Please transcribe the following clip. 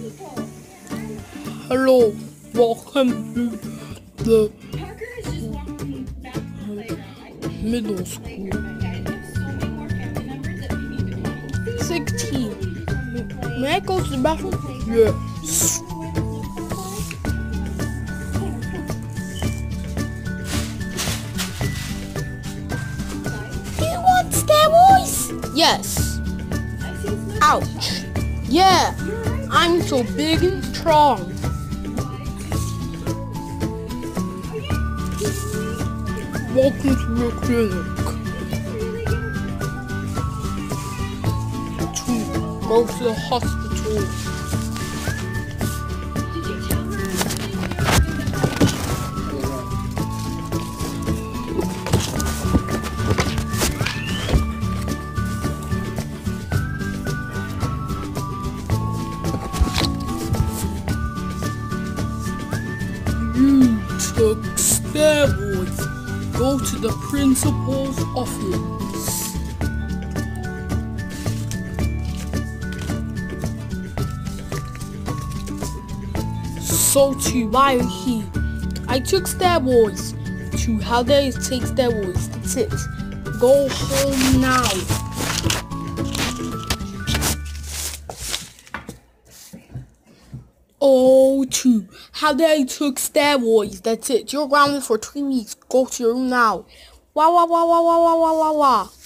Hello, welcome to the middle school. 16. May I go to the bathroom? Yes. Do you want steroids? Yes. Ouch. Yeah, I'm so big and strong. Welcome to the clinic. To go to the hospital. You took steroids. Go to the principal's office. So to why he? I took steroids. To how dare you take steroids? That's it. Go home now. Oh, two. How dare you took steroids? That's it. You're grounded for 3 weeks. Go to your room now. Wah wah wah wah wah wah wah wah wah.